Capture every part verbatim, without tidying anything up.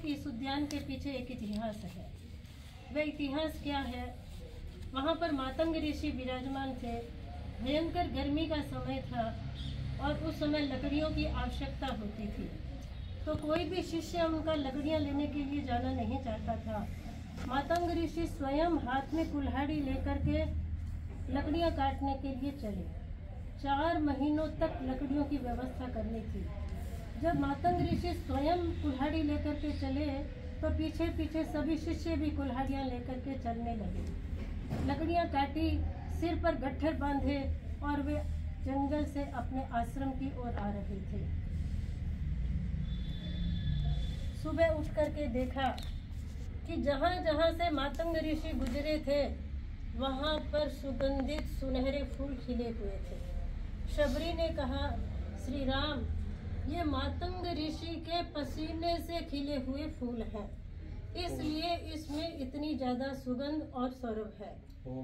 इस उद्यान के पीछे एक इतिहास है। वह इतिहास क्या है? वहाँ पर मातंग ऋषि विराजमान थे। भयंकर गर्मी का समय था और उस समय लकड़ियों की आवश्यकता होती थी, तो कोई भी शिष्य उनका लकड़ियाँ लेने के लिए जाना नहीं चाहता था। मातंग ऋषि स्वयं हाथ में कुल्हाड़ी लेकर के लकड़ियाँ काटने के लिए चले। चार महीनों तक लकड़ियों की व्यवस्था करनी थी। जब मातंग ऋषि स्वयं कुल्हाड़ी लेकर के चले तो पीछे पीछे सभी शिष्य भी कुल्हाड़ियाँ लेकर के चलने लगे। लकड़ियाँ काटी, सिर पर गट्ठर बांधे और वे जंगल से अपने आश्रम की ओर आ रहे थे। सुबह उठ करके देखा कि जहाँ जहाँ से मातंग ऋषि गुजरे थे वहाँ पर सुगंधित सुनहरे फूल खिले हुए थे। शबरी ने कहा, श्री राम, ये मातंग ऋषि के पसीने से खिले हुए फूल हैं, इसलिए इसमें इतनी ज्यादा सुगंध और सौरभ है।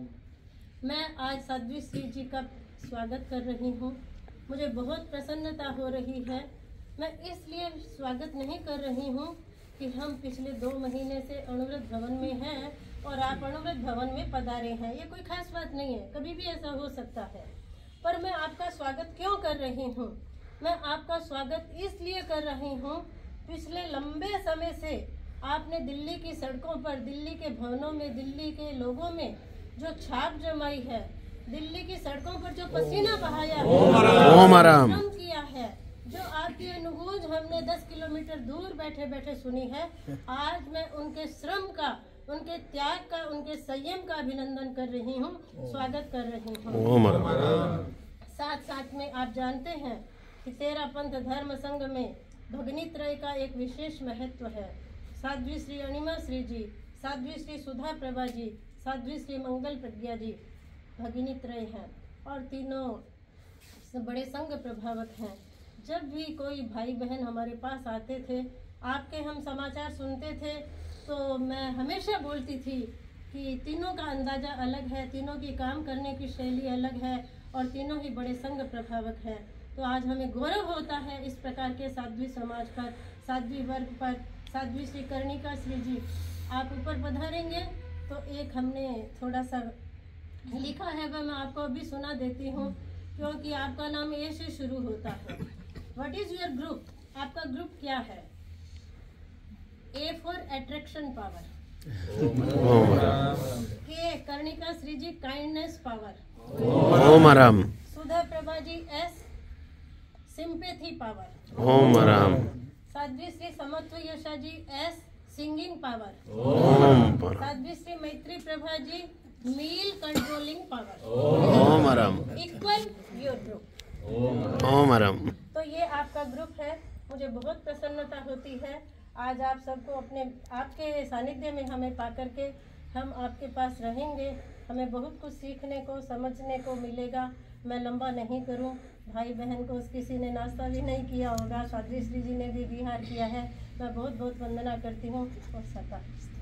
मैं आज साध्वी श्री जी का स्वागत कर रही हूँ। मुझे बहुत प्रसन्नता हो रही है। मैं इसलिए स्वागत नहीं कर रही हूँ कि हम पिछले दो महीने से अणुव्रत भवन में हैं और आप अणुव्रत भवन में पधारे हैं। ये कोई खास बात नहीं है, कभी भी ऐसा हो सकता है। पर मैं आपका स्वागत क्यों कर रही हूँ? मैं आपका स्वागत इसलिए कर रही हूँ, पिछले लंबे समय से आपने दिल्ली की सड़कों पर, दिल्ली के भवनों में, दिल्ली के लोगों में जो छाप जमाई है, दिल्ली की सड़कों पर जो पसीना बहाया है, श्रम किया है, जो आपकी अनुगूंज हमने दस किलोमीटर दूर बैठे बैठे सुनी है, आज मैं उनके श्रम का, उनके त्याग का, उनके संयम का अभिनंदन कर रही हूँ, स्वागत कर रही हूँ। साथ साथ में आप जानते हैं कि तेरा पंथ धर्म संघ में भगनी त्रय का एक विशेष महत्व है। साध्वी श्री अणिमा श्री जी, साध्वी श्री सुधा प्रभा जी, साध्वी श्री मंगल प्रज्ञा जी भगिनी त्रय हैं और तीनों बड़े संघ प्रभावक हैं। जब भी कोई भाई बहन हमारे पास आते थे, आपके हम समाचार सुनते थे, तो मैं हमेशा बोलती थी कि तीनों का अंदाज़ा अलग है, तीनों की काम करने की शैली अलग है और तीनों ही बड़े संघ प्रभावक हैं। तो आज हमें गौरव होता है इस प्रकार के साध्वी समाज पर, साध्वी वर्ग पर। साध्वी श्री कर्णिका श्री जी, आप ऊपर पधारेंगे तो एक हमने थोड़ा सा लिखा है, वह मैं आपको अभी सुना देती हूँ, क्योंकि आपका नाम ए से शुरू होता है। What is your group? आपका ग्रुप क्या है? A for attraction power, K Karnika Shri ji kindness power, ओम आराम। Sudha Prabha ji S sympathy power, ओम आराम। Sadhvi Shri Samatva Yasha ji S singing power, ओम। Sadhvi Shri Maitri Prabha ji meal controlling power, ओम आराम। इक्वल योर ग्रुप, ओम आराम। तो ये आपका ग्रुप है। मुझे बहुत प्रसन्नता होती है आज आप सबको अपने, आपके सानिध्य में हमें पाकर के हम आपके पास रहेंगे। हमें बहुत कुछ सीखने को, समझने को मिलेगा। मैं लंबा नहीं करूं, भाई बहन को किसी ने नाश्ता भी नहीं किया होगा, साध्वी श्री जी ने भी विहार किया है। मैं बहुत बहुत वंदना करती हूँ और सता